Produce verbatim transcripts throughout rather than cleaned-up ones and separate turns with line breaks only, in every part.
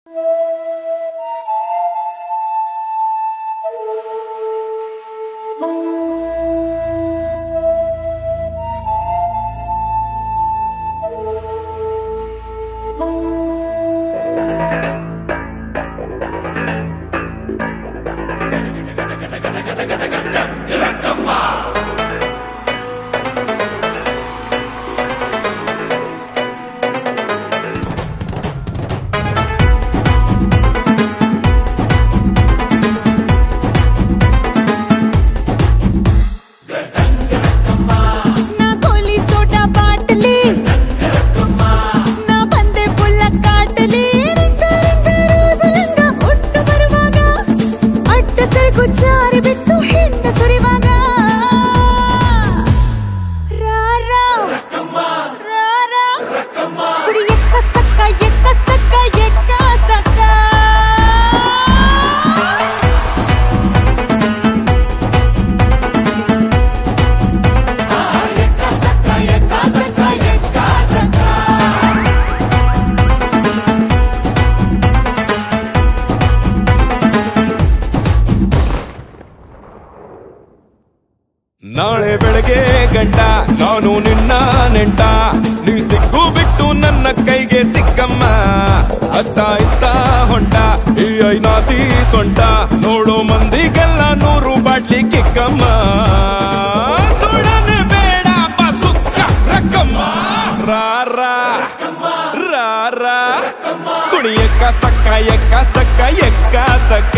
ನಾಳೆ ಬೆಳಗ್ಗೆ ಗಂಟ ನಾನು ನಿನ್ನ ನೆಂಟ ನೀ ಸಿಕ್ಕು ಬಿಟ್ಟು ನನ್ನ ಕೈಗೆ ಸಿಕ್ಕಮ್ಮ ಅತ್ತ ಇತ್ತ ಹೊಂಟ ಈ ಐನಾತಿ ಸೊಂಟ ನೋಡೋ ಮಂದಿಗೆಲ್ಲ ನೂರು ಬಾಟ್ಲಿ ಕಿಕ್ಕಮ್ಮ ಸುಡನೆ ಬೇಡ ಸುಕ್ಕ ರಕ್ಕಮ್ಮ ರಾರ ರಾರ ಕುಣಿ ಎಕ್ಕ ಸಕ್ಕ ಎಕ್ಕ ಸಕ್ಕ ಎಕ್ಕ ಸಕ್ಕ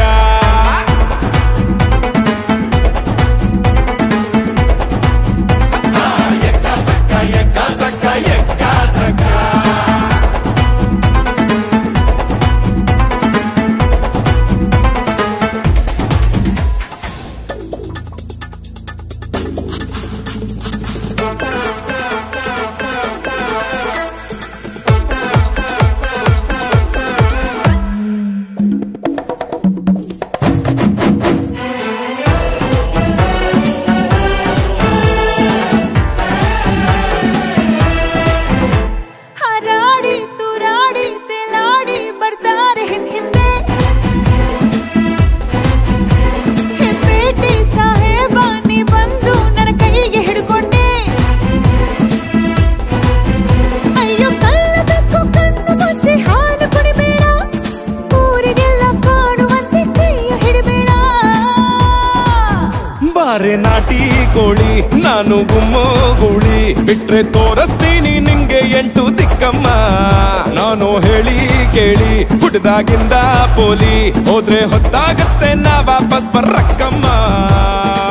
ಬಾರೆ ನಾಟಿ ಕೋಳಿ ನಾನು ಗುಮ್ಮೋ ಗೂಳಿ ಬಿಟ್ರೆ ತೋರಿಸ್ತೀನಿ ನಿಂಗೆ ಎಂಟು ದಿಕ್ಕಮ್ಮ ನಾನು ಹೇಳಿ ಕೇಳಿ ಹುಟ್ಟದಾಗಿಂದ ಪೋಲಿ ಹೋದ್ರೆ ಹೊತ್ತಾಗತ್ತೆ ನಾ ವಾಪಸ್ ಬರ್ರಕ್ಕಮ್ಮ